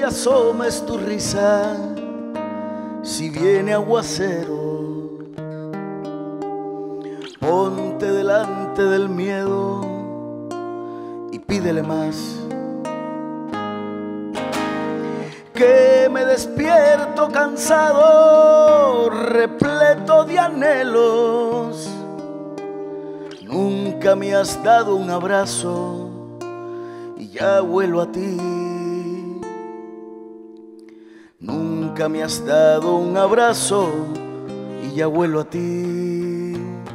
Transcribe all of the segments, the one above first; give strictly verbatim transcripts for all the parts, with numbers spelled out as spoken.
asomes tu risa si viene aguacero. Ponte delante del miedo y pídele más. Que me despierto cansado, repleto de anhelos. Nunca me has dado un abrazo y ya vuelo a ti. Nunca me has dado un abrazo y ya vuelo a ti.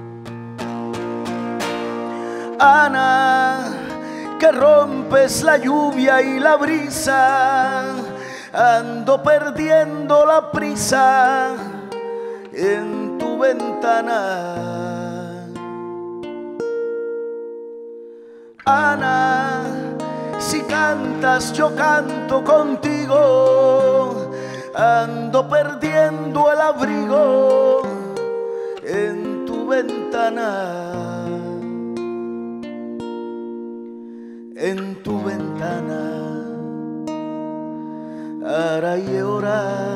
Ana, que rompes la lluvia y la brisa, ando perdiendo la prisa en tu ventana. Ana, si cantas yo canto contigo, ando perdiendo el abrigo en tu ventana. En tu ventana. Araye ora,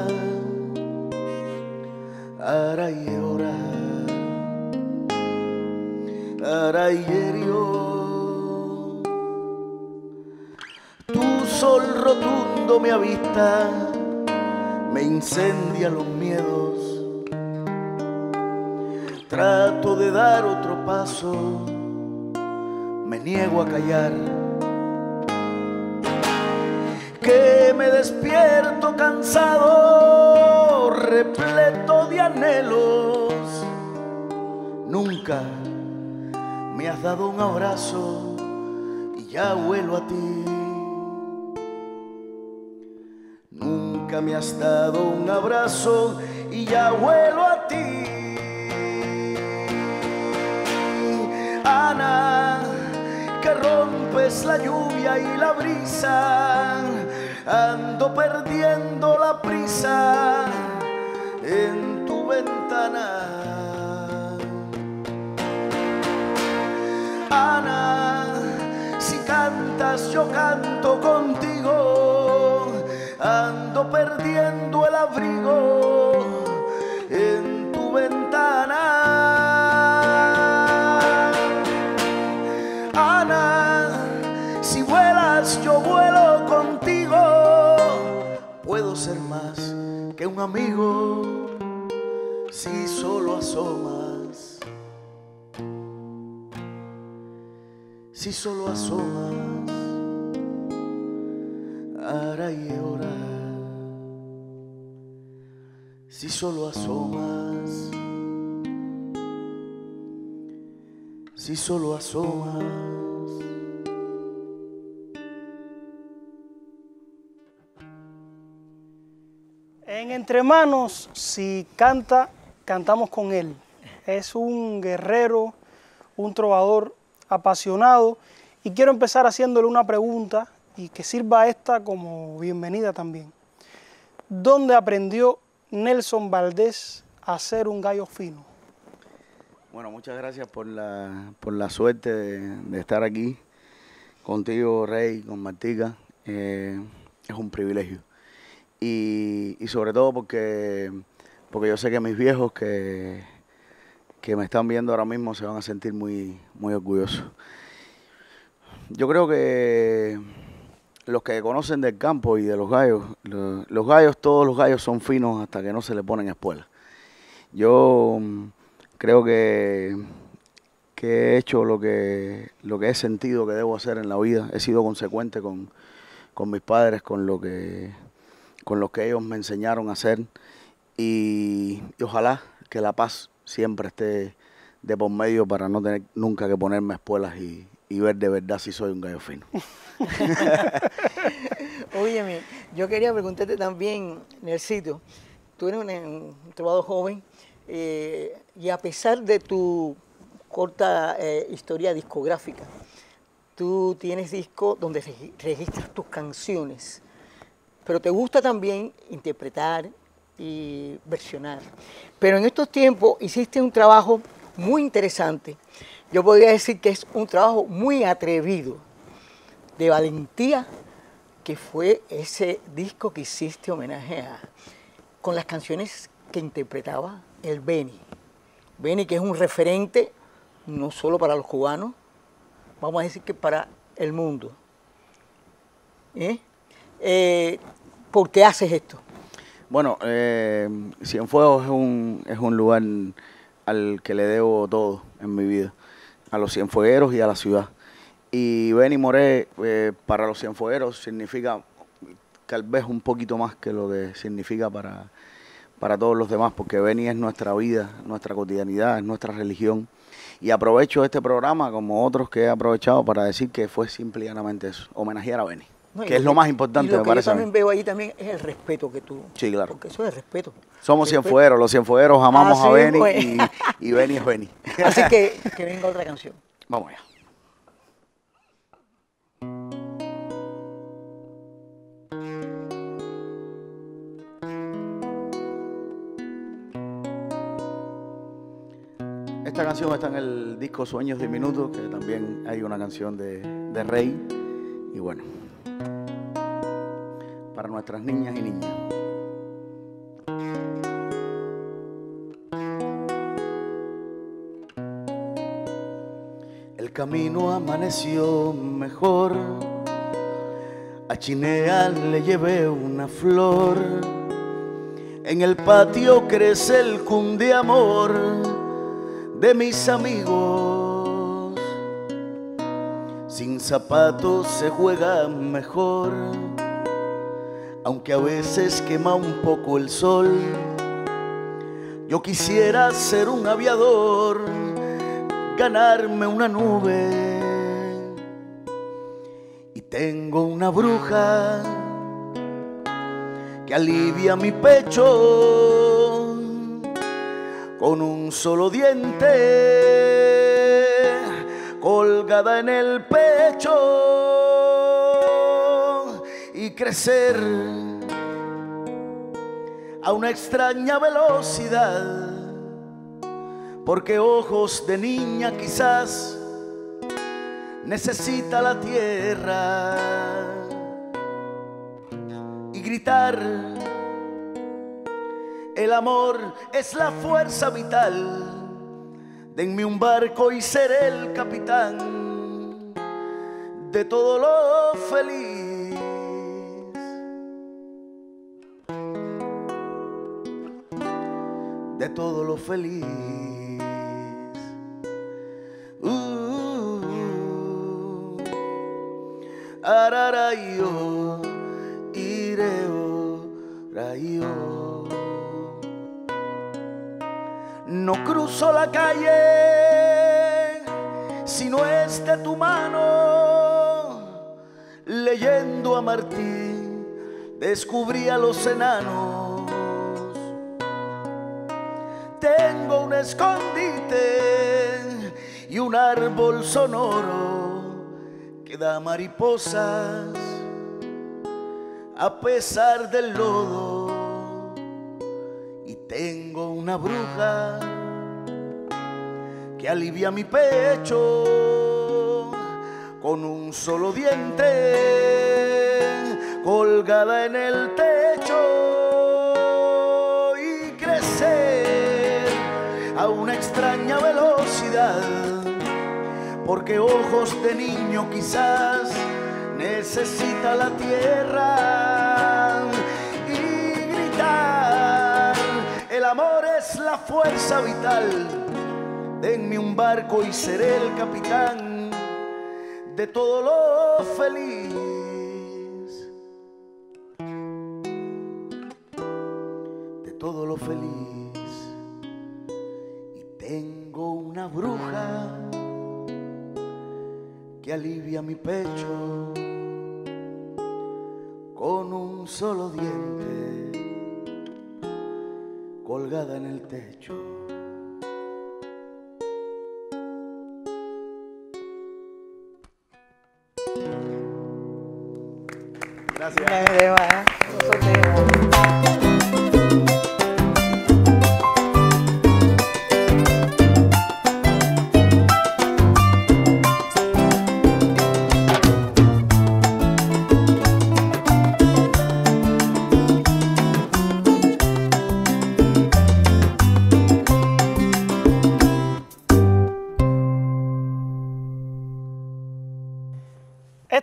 araye ora, araye rio. Tu sol rotundo me avista, me incendia los miedos. Trato de dar otro paso, me niego a callar. Que me despierto cansado, repleto de anhelos. Nunca me has dado un abrazo y ya vuelo a ti. Nunca me has dado un abrazo y ya vuelo a ti. Ana, que rompes la lluvia y la brisa, ando perdiendo la prisa en tu ventana. Ana, si cantas yo canto contigo, ando perdiendo el abrigo en tu ventana. Ana, si vuelas yo vuelo contigo. Puedo ser más que un amigo si solo asomas, si solo asomas. Araye ora, si solo asomas, si solo asomas. En Entre Manos, si canta, cantamos con él. Es un guerrero, un trovador apasionado, y quiero empezar haciéndole una pregunta y que sirva esta como bienvenida también. ¿Dónde aprendió Nelson Valdés a ser un gallo fino? Bueno, muchas gracias por la, por la suerte de, de estar aquí contigo, Rey, con Martica. Eh, es un privilegio. Y, y sobre todo porque, porque yo sé que mis viejos que, que me están viendo ahora mismo se van a sentir muy, muy orgullosos. Yo creo que los que conocen del campo y de los gallos, los, los gallos, todos los gallos son finos hasta que no se le ponen espuelas. Yo creo que, que he hecho lo que, lo que he sentido que debo hacer en la vida. He sido consecuente con, con mis padres, con lo que... con lo que ellos me enseñaron a hacer, y, y ojalá que la paz siempre esté de por medio para no tener nunca que ponerme espuelas y, y ver de verdad si soy un gallo fino. Óyeme, yo quería preguntarte también, Nelsito, tú eres un, un trovador joven eh, y a pesar de tu corta eh, historia discográfica, tú tienes discos donde registras tus canciones. Pero te gusta también interpretar y versionar. Pero en estos tiempos hiciste un trabajo muy interesante. Yo podría decir que es un trabajo muy atrevido, de valentía, que fue ese disco que hiciste homenaje a, con las canciones que interpretaba el Benny. Benny, que es un referente no solo para los cubanos, vamos a decir que para el mundo. ¿Eh? Eh, ¿Por qué haces esto? Bueno, eh, Cienfuegos es un, es un lugar al que le debo todo en mi vida, a los cienfuegueros y a la ciudad. Y Benny Moré, eh, para los cienfuegueros significa tal vez un poquito más que lo que significa para, para todos los demás, porque Benny es nuestra vida, nuestra cotidianidad, es nuestra religión. Y aprovecho este programa, como otros que he aprovechado, para decir que fue simplemente eso, homenajear a Benny, no, que es lo, lo más importante, y lo me que parece. Yo también veo ahí también es el respeto que tú... Sí, claro. Porque eso es el respeto. Somos respeto. cienfuegueros, los cienfuegueros amamos Así a Benny pues. y, y Benny es Benny. Así que, que venga otra canción. Vamos allá. Esta canción está en el disco Sueños Diminutos, que también hay una canción de, de Rey. Y bueno, para nuestras niñas y niñas. El camino amaneció mejor, a Chinea le llevé una flor, en el patio crece el cundeamor de mis amigos. Sin zapatos se juega mejor, aunque a veces quema un poco el sol. Yo quisiera ser un aviador, ganarme una nube. Y tengo una bruja que alivia mi pecho con un solo diente, colgada en el pecho, y crecer a una extraña velocidad, porque ojos de niña quizás necesita la tierra, y gritar: el amor es la fuerza vital, denme un barco y seré el capitán de todo lo feliz. De todo lo feliz. Uh, ararayo, ireo, rayo. No cruzo la calle si no es de tu mano. Leyendo a Martín descubrí a los enanos. Tengo un escondite y un árbol sonoro que da mariposas a pesar del lodo. Y tengo una bruja que alivia mi pecho con un solo diente, colgada en el techo, y crecer a una extraña velocidad, porque ojos de niño quizás necesita la tierra, y gritar: el amor es la fuerza vital, denme un barco y seré el capitán de todo lo feliz. De todo lo feliz. Y tengo una bruja que alivia mi pecho con un solo diente, colgada en el techo. Gracias.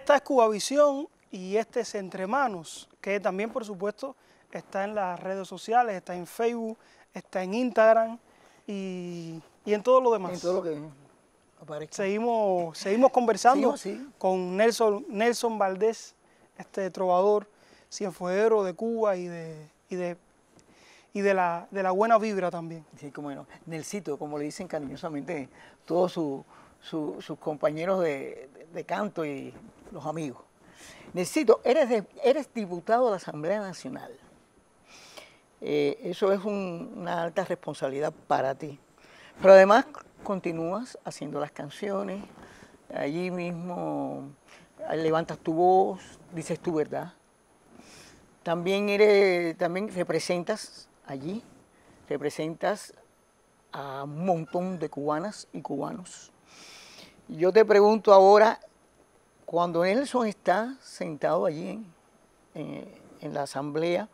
esta es Cubavisión y este es Entre Manos, que también, por supuesto, está en las redes sociales, está en Facebook, está en Instagram y, y en todo lo demás. En todo lo que aparezca. Seguimos, seguimos conversando Sí, sí. con Nelson, Nelson Valdés, este trovador cienfueguero de Cuba y de, y de, y de, la, de la buena vibra también. Sí, como no. Nelsito, como le dicen cariñosamente todos su, su, sus compañeros de, de, de canto y los amigos. Nelsito, eres, de, eres diputado de la Asamblea Nacional. Eh, eso es un, una alta responsabilidad para ti. Pero además continúas haciendo las canciones, allí mismo levantas tu voz, dices tu verdad. También, eres, también representas allí, representas a un montón de cubanas y cubanos. Yo te pregunto ahora, cuando Nelson está sentado allí en, en, en la asamblea,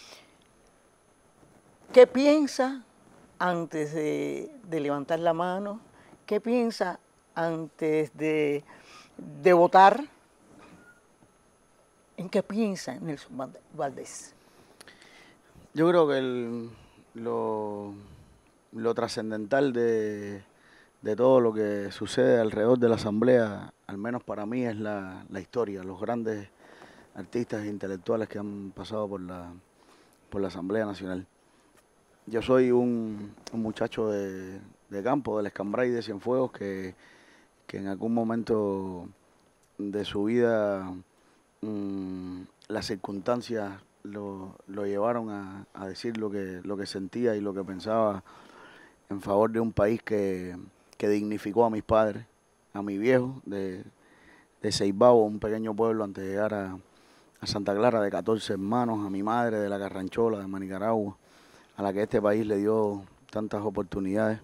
¿qué piensa antes de, de levantar la mano? ¿Qué piensa antes de, de votar? ¿En qué piensa Nelson Valdés? Yo creo que el, lo, lo trascendental de, de todo lo que sucede alrededor de la Asamblea, al menos para mí, es la, la historia, los grandes artistas e intelectuales que han pasado por la, por la Asamblea Nacional. Yo soy un, un muchacho de, de campo, del Escambray de Cienfuegos, que, que en algún momento de su vida mmm, las circunstancias lo, lo llevaron a, a decir lo que, lo que sentía y lo que pensaba en favor de un país que, que dignificó a mis padres, a mi viejo de, de Ceibao, un pequeño pueblo antes de llegar a, a Santa Clara, de catorce hermanos, a mi madre de la Carranchola, de Manicaragua, a la que este país le dio tantas oportunidades.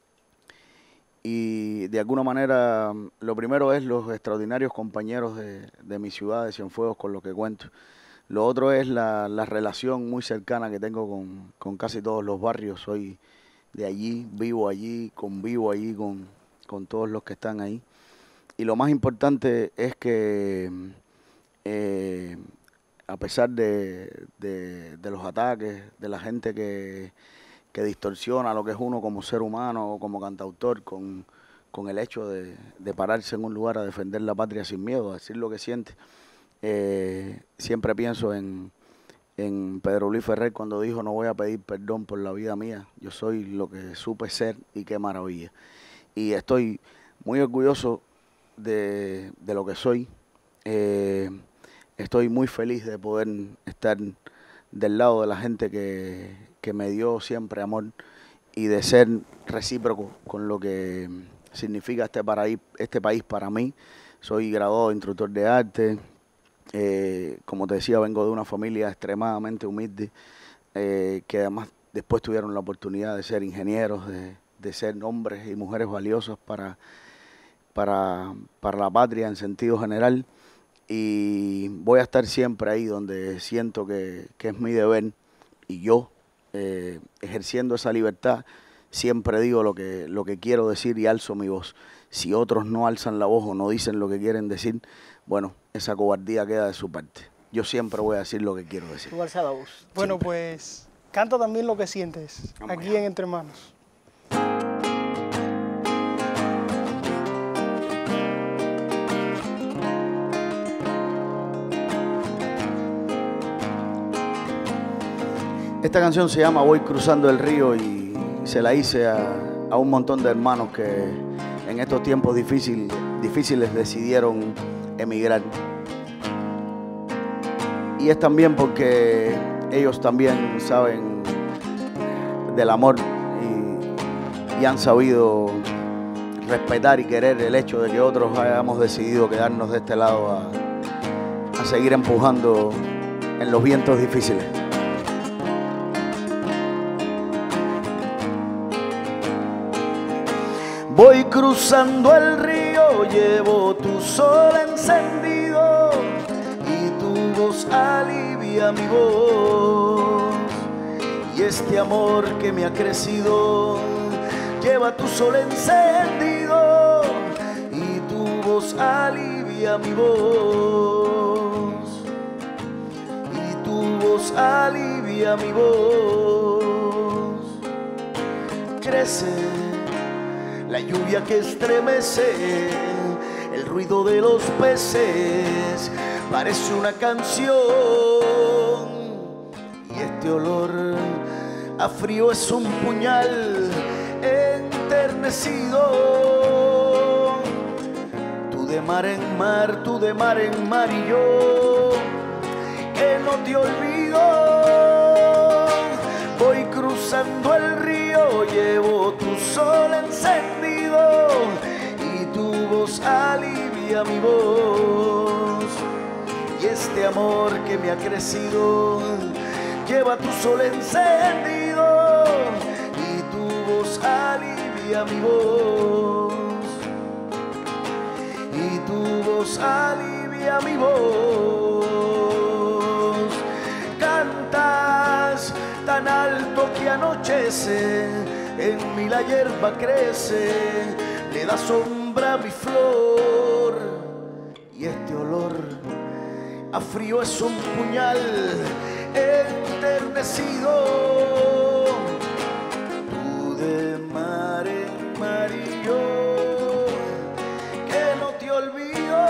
Y de alguna manera, lo primero es los extraordinarios compañeros de, de mi ciudad, de Cienfuegos, con los que cuento. Lo otro es la, la relación muy cercana que tengo con, con casi todos los barrios. Soy de allí, vivo allí, convivo allí con, con todos los que están ahí. Y lo más importante es que eh, a pesar de, de, de los ataques, de la gente que, que distorsiona lo que es uno como ser humano o como cantautor, con, con el hecho de, de pararse en un lugar a defender la patria sin miedo, a decir lo que siente. Eh, siempre pienso en, en Pedro Luis Ferrer cuando dijo: no voy a pedir perdón por la vida mía, yo soy lo que supe ser y qué maravilla. Y estoy muy orgulloso de, de lo que soy. Eh, Estoy muy feliz de poder estar del lado de la gente que, que me dio siempre amor y de ser recíproco con lo que significa este, paraí, este país para mí. Soy graduado de instructor de arte. Eh, como te decía, vengo de una familia extremadamente humilde, eh, que además después tuvieron la oportunidad de ser ingenieros, de, de ser hombres y mujeres valiosos para, para, para la patria en sentido general. Y voy a estar siempre ahí donde siento que, que es mi deber, y yo, eh, ejerciendo esa libertad, siempre digo lo que, lo que quiero decir y alzo mi voz. Si otros no alzan la voz o no dicen lo que quieren decir, bueno, esa cobardía queda de su parte. Yo siempre voy a decir lo que quiero decir. Tú alza la voz. Bueno, Siempre. Pues canta también lo que sientes, Vamos aquí allá. en Entre Manos. Esta canción se llama Voy cruzando el río y se la hice a, a un montón de hermanos que en estos tiempos difícil, difíciles decidieron emigrar. Y es también porque ellos también saben del amor y, y han sabido respetar y querer el hecho de que otros hayamos decidido quedarnos de este lado a, a seguir empujando en los vientos difíciles. Voy cruzando el río, llevo tu sol encendido y tu voz alivia mi voz. Y este amor que me ha crecido lleva tu sol encendido y tu voz alivia alivia mi voz, y tu voz alivia mi voz. Crece la lluvia que estremece, el ruido de los peces parece una canción, y este olor a frío es un puñal enternecido. Tú de mar en mar, tú de mar en mar, y yo que no te olvido. Voy cruzando el río, llevo tu sol encendido, y tu voz alivia mi voz. Y este amor que me ha crecido lleva tu sol encendido, y tu voz alivia mi voz, y tu voz alivia mi voz. Cantas tan alto que anochece, en mí la hierba crece, le da sombra a mi flor, y este olor a frío es un puñal enternecido. Tú de mar en mar, y yo que no te olvido.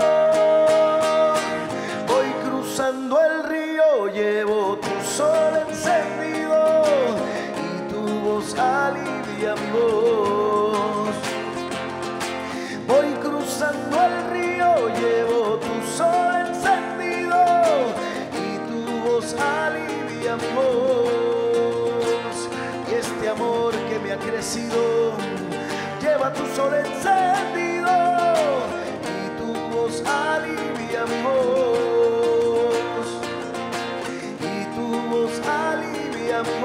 Voy cruzando el río, llevo tu sol encendido, y tu voz alivia mi voz. Voy cruzando el río, llevo tu sol encendido, y tu voz alivia mi voz. Y este amor que me ha crecido lleva tu sol encendido, y tu voz alivia mi voz, y tu voz alivia mi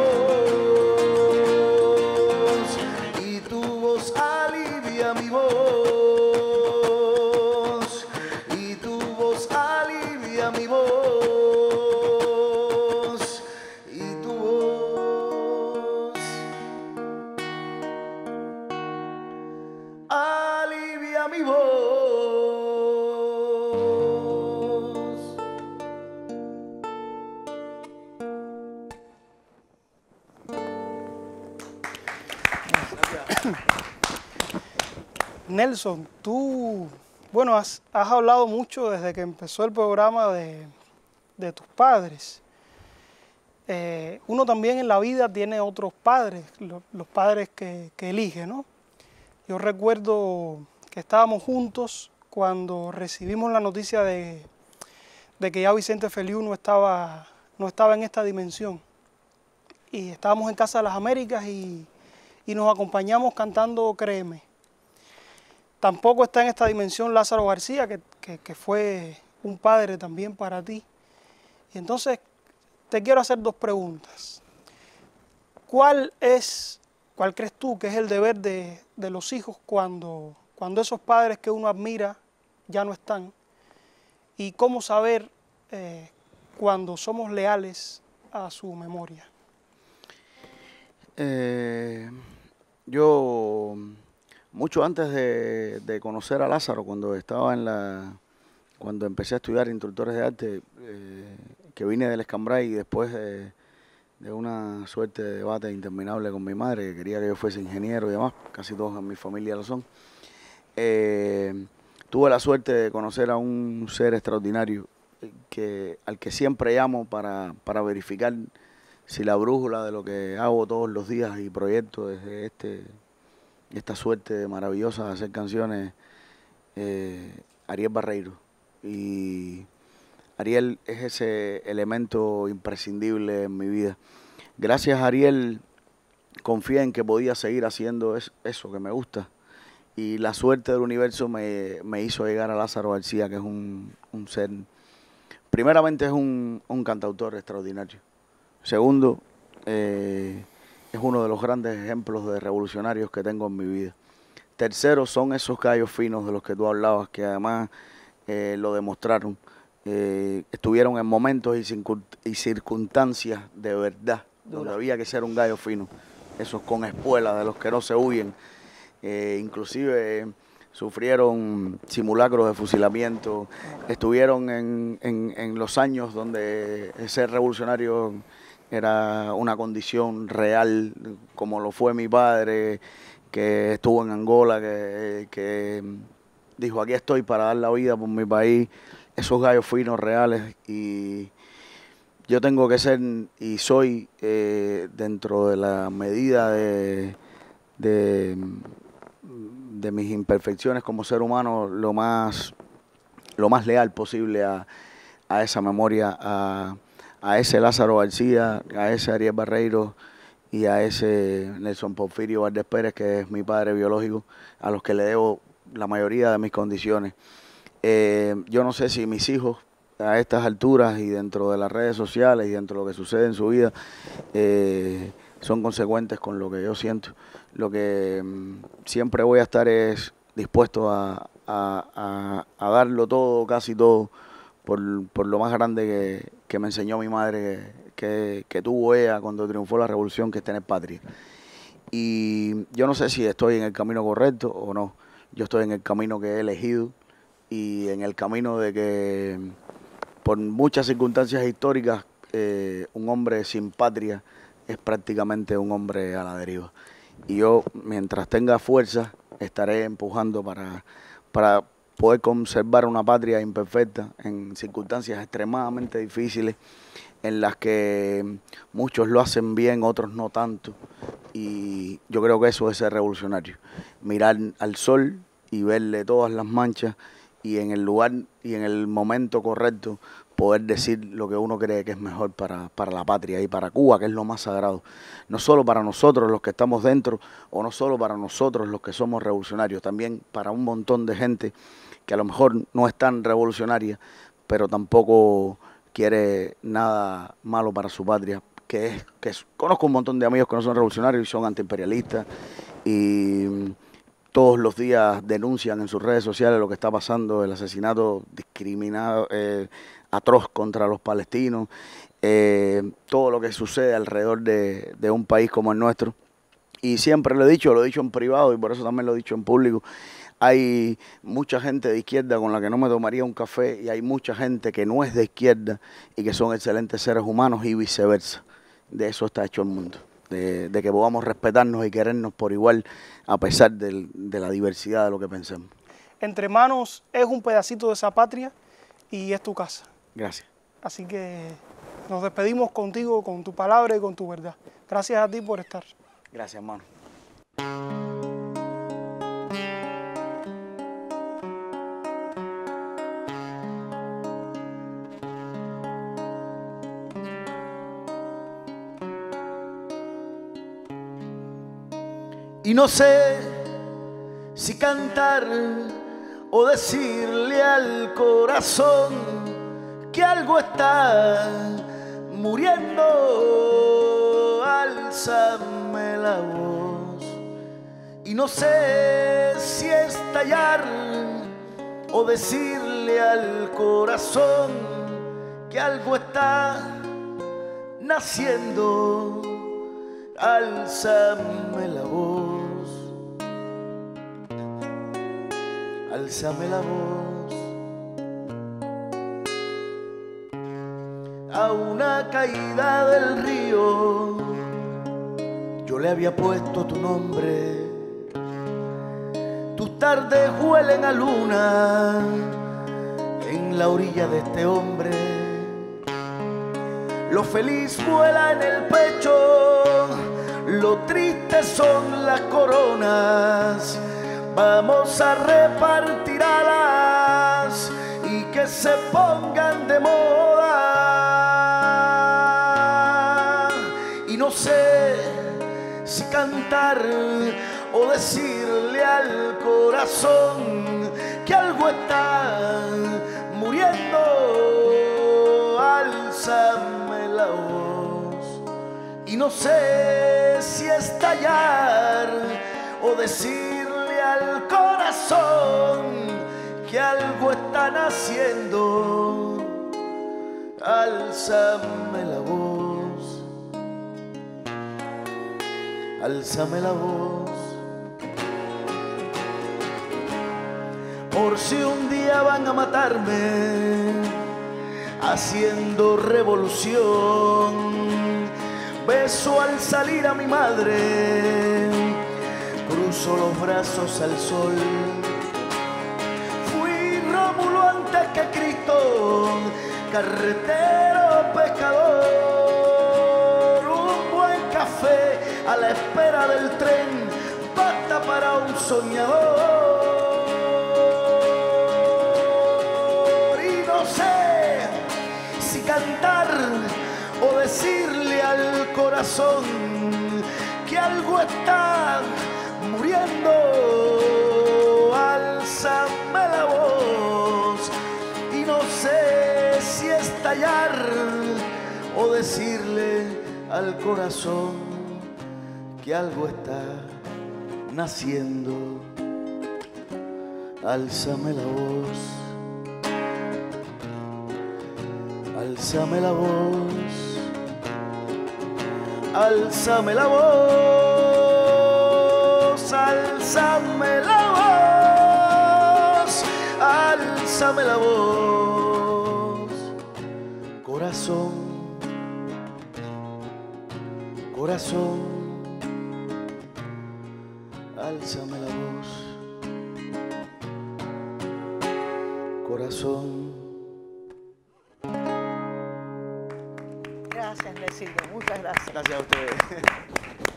voz, y tu voz alivia mi voz, y tu voz alivia mi voz. Alivia mi voz. Nelson, tú, bueno, has, has hablado mucho desde que empezó el programa de, de tus padres. Eh, uno también en la vida tiene otros padres, los, los padres que, que elige, ¿no? Yo recuerdo que estábamos juntos cuando recibimos la noticia de, de que ya Vicente Feliu no estaba, no estaba en esta dimensión. Y estábamos en Casa de las Américas y, y nos acompañamos cantando Créeme. Tampoco está en esta dimensión Lázaro García, que, que, que fue un padre también para ti. Y entonces te quiero hacer dos preguntas. ¿Cuál es, cuál crees tú que es el deber de, de los hijos cuando, cuando esos padres que uno admira ya no están? ¿Y cómo saber eh, cuando somos leales a su memoria? Eh, yo, mucho antes de, de conocer a Lázaro, cuando estaba en la, cuando empecé a estudiar instructores de arte, eh, que vine del Escambray y después de, de una suerte de debate interminable con mi madre, que quería que yo fuese ingeniero y demás, casi todos en mi familia lo son, eh, tuve la suerte de conocer a un ser extraordinario que, al que siempre llamo para, para verificar si la brújula de lo que hago todos los días y proyecto desde este, esta suerte maravillosa de hacer canciones, eh, Ariel Barreiro. Y Ariel es ese elemento imprescindible en mi vida. Gracias a Ariel confié en que podía seguir haciendo es, eso que me gusta. Y la suerte del universo me, me hizo llegar a Lázaro García, que es un, un ser, primeramente es un, un cantautor extraordinario. Segundo, eh, es uno de los grandes ejemplos de revolucionarios que tengo en mi vida. Tercero, son esos gallos finos de los que tú hablabas, que además eh, lo demostraron. Eh, estuvieron en momentos y, y circunstancias de verdad, Dura. donde había que ser un gallo fino. Esos con espuelas de los que no se huyen. Eh, inclusive sufrieron simulacros de fusilamiento, estuvieron en, en, en los años donde ser revolucionario era una condición real, como lo fue mi padre, que estuvo en Angola, que, que dijo, aquí estoy para dar la vida por mi país, esos gallos finos reales. Y yo tengo que ser, y soy, eh, dentro de la medida de, de, de mis imperfecciones como ser humano, lo más, lo más leal posible a, a esa memoria, a, a ese Lázaro García, a ese Ariel Barreiro y a ese Nelson Porfirio Valdés Pérez, que es mi padre biológico, a los que le debo la mayoría de mis condiciones. Eh, yo no sé si mis hijos a estas alturas y dentro de las redes sociales y dentro de lo que sucede en su vida eh, son consecuentes con lo que yo siento. Lo que mm, siempre voy a estar es dispuesto a, a, a, a darlo todo, casi todo, por, por lo más grande que, que me enseñó mi madre, que, que, que tuvo ella cuando triunfó la revolución, que es tener patria. Y yo no sé si estoy en el camino correcto o no. Yo estoy en el camino que he elegido y en el camino de que por muchas circunstancias históricas eh, un hombre sin patria es prácticamente un hombre a la deriva. Y yo, mientras tenga fuerza, estaré empujando para, para poder conservar una patria imperfecta en circunstancias extremadamente difíciles, en las que muchos lo hacen bien, otros no tanto. Y yo creo que eso es ser revolucionario. Mirar al sol y verle todas las manchas y en el lugar y en el momento correcto poder decir lo que uno cree que es mejor para, para la patria y para Cuba, que es lo más sagrado. No solo para nosotros los que estamos dentro, o no solo para nosotros los que somos revolucionarios, también para un montón de gente que a lo mejor no es tan revolucionaria, pero tampoco quiere nada malo para su patria. Que es, que es, conozco un montón de amigos que no son revolucionarios y son antiimperialistas y todos los días denuncian en sus redes sociales lo que está pasando, el asesinato discriminado, eh, atroz contra los palestinos, eh, todo lo que sucede alrededor de, de un país como el nuestro. Y siempre lo he dicho, lo he dicho en privado y por eso también lo he dicho en público. Hay mucha gente de izquierda con la que no me tomaría un café y hay mucha gente que no es de izquierda y que son excelentes seres humanos y viceversa. De eso está hecho el mundo, de, de que podamos respetarnos y querernos por igual a pesar de, de la diversidad de lo que pensemos. Entre Manos es un pedacito de esa patria y es tu casa. Gracias. Así que nos despedimos contigo, con tu palabra y con tu verdad. Gracias a ti por estar. Gracias, hermano. Y no sé si cantar o decirle al corazón que algo está muriendo, álzame la voz. Y no sé si estallar o decirle al corazón que algo está naciendo, álzame la voz. Álzame la voz. A una caída del río yo le había puesto tu nombre. Tus tardes huelen a luna en la orilla de este hombre. Lo feliz vuela en el pecho, lo triste son las coronas. Vamos a repartir alas y que se pongan de moda. Y no sé si cantar o decirle al corazón que algo está muriendo, álzame la voz. Y no sé si estallar o decirle al corazón que algo está naciendo, álzame la voz, álzame la voz. por si un día van a matarme, haciendo revolución. Beso al salir a mi madre, cruzo los brazos al sol. Fui Rómulo antes que Cristo, carretero, pescador. Un buen café a la espera del tren, basta para un soñador. Y no sé si cantar o decirle al corazón que algo está muriendo. Álzame la voz. Y no sé si estallar o decirle al corazón que algo está naciendo. Álzame la voz. Álzame la voz. Álzame la voz, álzame la voz, álzame la voz. Corazón, corazón, álzame la voz. Corazón. Gracias, Nelsito. Muchas gracias. Gracias a ustedes.